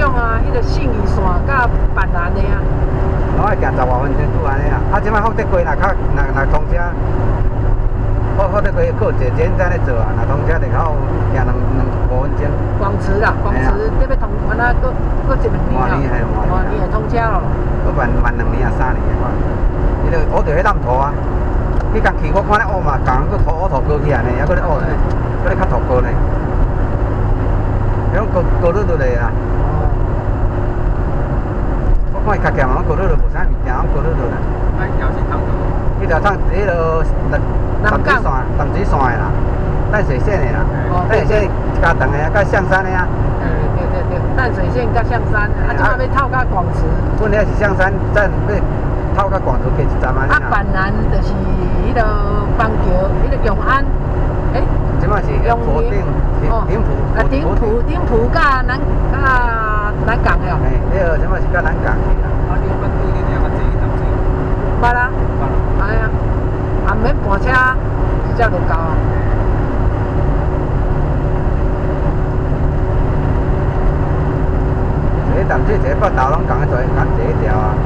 种啊，迄个信义线甲板南的啊。 拢爱行10外分钟拄安尼啊。啊，即摆福德街若通车，福德街搁有一间在咧做啊，若通车就较行2分钟。 广慈啦，广慈这要通，安那搁1年啊，换年会通车咯。 搁慢2年啊3年啊，伊就乌着迄烂土啊。迄工去我看咧乌嘛，共搁乌土高起安尼，还搁咧乌呢，搁咧较土高呢。迄种高绿绿的啦。我看伊较咸，拢高绿绿，无啥物件，拢高绿绿啦。 那条是通道。 迄条趟迄落淡水线的啦，淡水线的啦，淡水线加长的啊，甲象山的啊。 对，淡水线甲象山，啊，即摆要透到广慈。 阮遐是象山站要透到广州过1站安尼啦。啊， 板南就是迄个邦桥，迄个永安， 即摆是埔顶埔甲南港的哦。 迄个即摆是甲南港去啦。 啊，你捌对你遐较济淡水？ 捌啊，哎呀，也毋免搬车，直接就到啊。 一淡水一个北投拢共做共一条啊。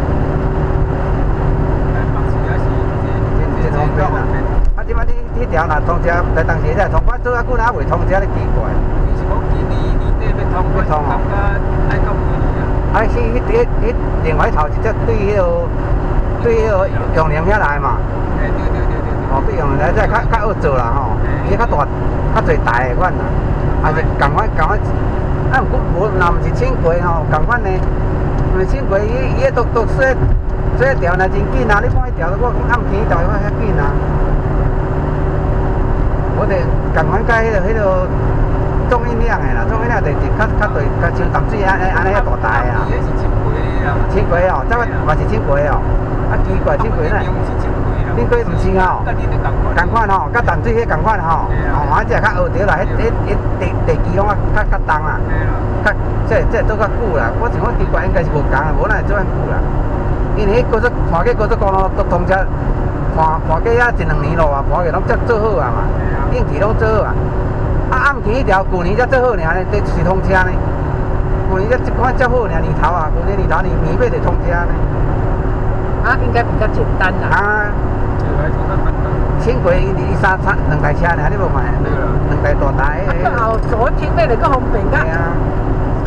真方便啊！啊，即摆你迄条若通车，来当时才通，我做啊久若未通车，你奇怪。 你是讲今年底要通？要通哦。爱到几年啊？ 啊，迄另外头一只对迄个用林遐来嘛。 对。 哦，对用林来，这较好做啦吼，伊较大、较侪台的款啦，也是共款。啊，毋过无，若毋是轻轨吼，共款的，因为轻轨伊都做一条若真紧啊，你看迄条，我暗天迄条我较紧啊。我哋共款甲迄个中印两的啦，中印两就是较对，较像淡水安尼遐大台啊。 伊是轻轨啊。轻轨哦，这个嘛是轻轨哦，啊奇怪轻轨呢？轻轨毋是哦，共款吼，甲淡水迄共款吼，啊这较学着啦，迄地基拢较重啦，这做较久啦。我想讲奇怪应该是无共啊，无哪会做遐久啦。因为迄高速盘过高速公路都通车，盘过遐1、2年路啊，盘过拢做好啊嘛，硬体拢做好啊。啊暗天迄条旧年才做好尔呢，这是通车呢。旧年这款才好尔，年头啊，旧年年头年尾就通车呢。 啊，应该比较简单啦。 啊。轻轨伊2台车尔，你无看？2台大台。 啊，更后左天尾就更方便噶。 系啊。